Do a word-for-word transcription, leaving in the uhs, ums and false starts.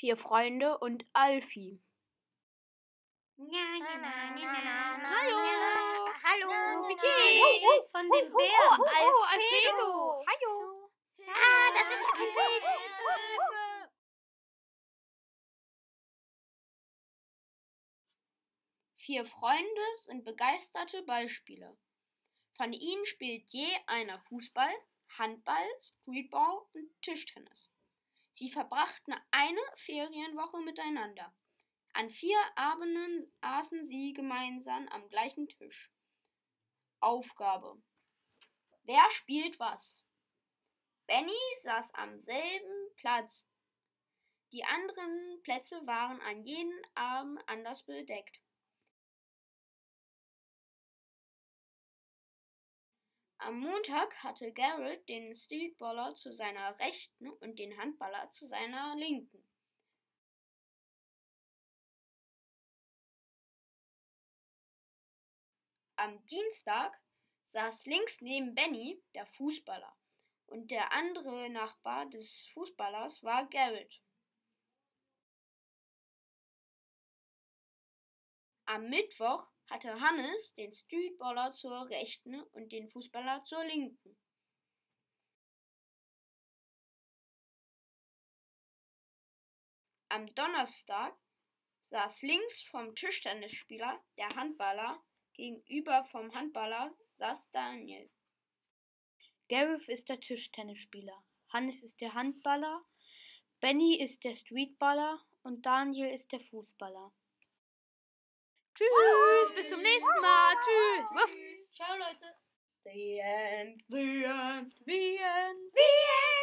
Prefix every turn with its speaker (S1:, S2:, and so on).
S1: Vier Freunde und Alfie.
S2: Hallo.
S1: Hallo.
S2: Wie geht's? Von dem Bären.
S1: Oh, oh, Alfredo.
S2: Hallo. Ah, das ist ein Bild.
S1: Vier Freunde sind begeisterte Ballspieler. Von ihnen spielt je einer Fußball, Handball, Streetball und Tischtennis. Sie verbrachten eine Ferienwoche miteinander. An vier Abenden aßen sie gemeinsam am gleichen Tisch. Aufgabe: Wer spielt was? Benny saß am selben Platz. Die anderen Plätze waren an jedem Abend anders bedeckt. Am Montag hatte Garrett den Streetballer zu seiner Rechten und den Handballer zu seiner Linken. Am Dienstag saß links neben Benny der Fußballer und der andere Nachbar des Fußballers war Garrett. Am Mittwoch hatte Hannes den Streetballer zur Rechten und den Fußballer zur Linken. Am Donnerstag saß links vom Tischtennisspieler der Handballer, gegenüber vom Handballer saß Daniel.
S3: Gareth ist der Tischtennisspieler, Hannes ist der Handballer, Benny ist der Streetballer und Daniel ist der Fußballer.
S2: Tschüss, bis zum nächsten Mal. Tschüss. Wuff.
S1: Ciao, Leute.
S2: The end, the end,
S1: The end.
S2: the end.